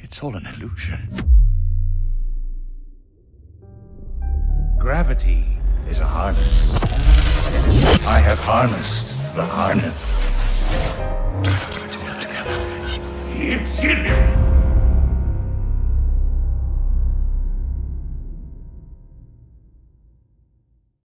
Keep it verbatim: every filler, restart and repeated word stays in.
It's all an illusion. Gravity is a harness. I have harnessed the harness. Together. It's in him.